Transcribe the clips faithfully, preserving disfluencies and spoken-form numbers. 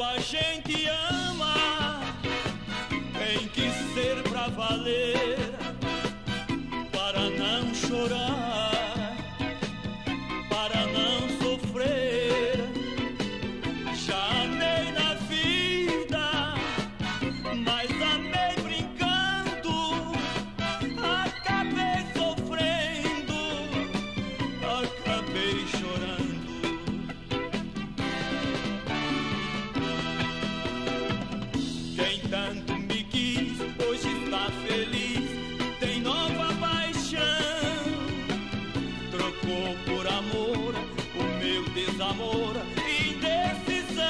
Quando a gente ama, tem que ser pra valer, para não chorar, para não sofrer. Já amei na vida, mas amei brincando, acabei sofrendo, acabei chorando. Quem tanto me quis, hoje está feliz, tem nova paixão. Trocou por amor o meu desamor e indecisão.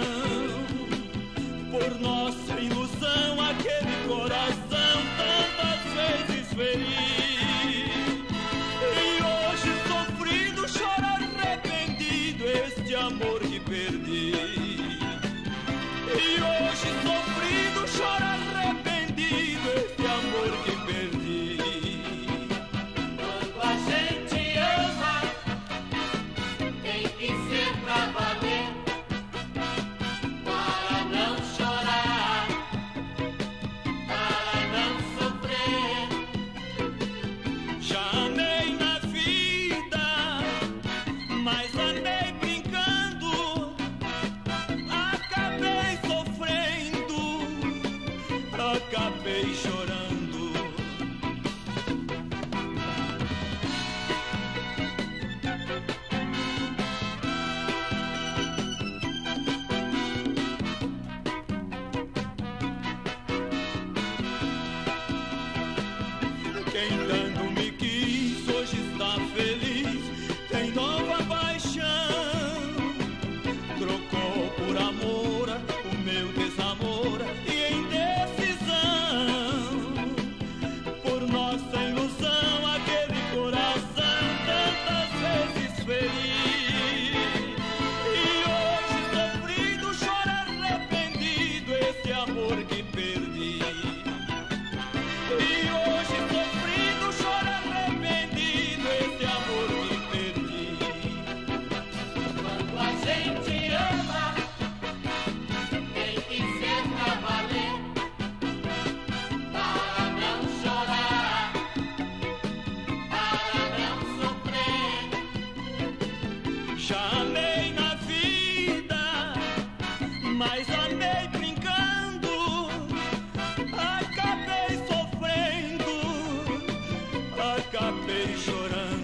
Por nossa ilusão, aquele coração tantas vezes feliz. E hoje sofrido, choro arrependido, este amor que perdi. E hoje sofrido, choro arrependido, este amor que perdi. Quando a gente ama, tem que ser pra valer, para não chorar, para não sofrer. Já amei na vida, mas amei brincando, acabei sofrendo, acabei chorando. Quem tanto me quis, hoje está feliz, tem nova paixão. Trocou por amor o meu desamor e indecisão. Por nossa ilusão, aquele coração tantas vezes feliz. E hoje sofrido, choro arrependido, esse amor que perdi. E hoje sofrido, choro arrependido, esse amor que perdi. Quando a gente ama, tem que ser pra valer, para não chorar, para não sofrer. Já amei na vida, mas amei brincando, acabei sofrendo, acabei chorando.